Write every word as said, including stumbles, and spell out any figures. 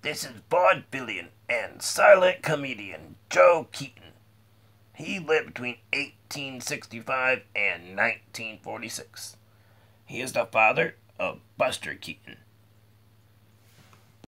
This is vaudevillian and silent comedian Joe Keaton. He lived between eighteen sixty-five and nineteen forty-six. He is the father of Buster Keaton.